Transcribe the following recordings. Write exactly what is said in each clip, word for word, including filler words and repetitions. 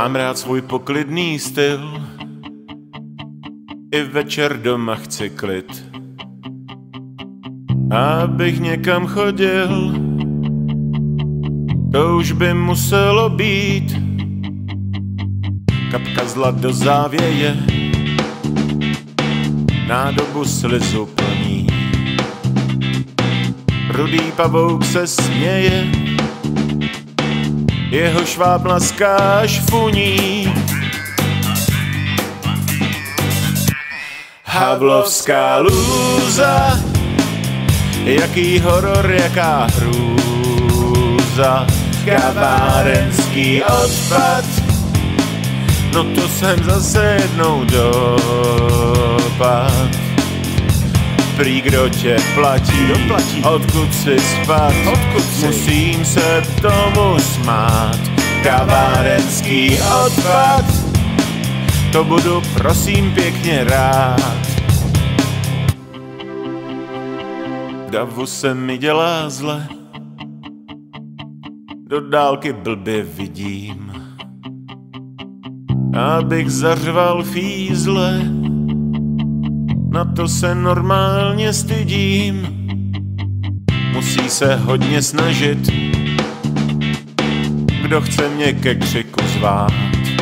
Mám rád svůj poklidný styl, i večer doma chci klid. Abych někam chodil, to už by muselo být. Kapka zla do závěje, nádobu slizu plní. Rudý pavouk se směje, jeho šváb laská až funí. Havlovská lůza, jaký horor, jaká hrůza. Kavárenský odpad, no to jsem zase jednou dopad. Prý kdo tě platí, doplatí. Odkud si spad, odkud si? Musím se tomu smát. Kavárenský odpad, to budu prosím pěkně rád. V davu se mi dělá zle, do dálky blbě vidím. Abych zařval fízle, na to se normálně stydím. Musí se hodně snažit, kdo chce mě ke křiku zvát.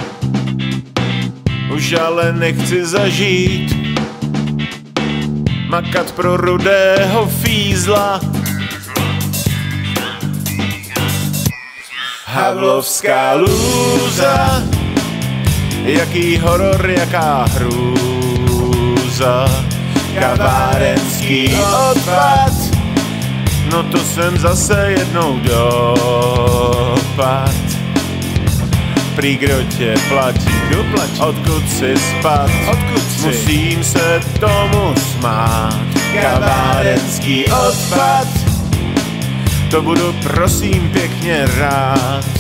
Už ale nechci zažít, makat pro rudého fízla. Havlovská lůza, jaký horor, jaká hrůza. Kavárenský odpad, no to jsem zase jednou dopad. Prý kdo tě platí, kdo platí? Odkud si spad, odkud si? Musím se tomu smát. Kavárenský odpad, to budu prosím pěkně rád.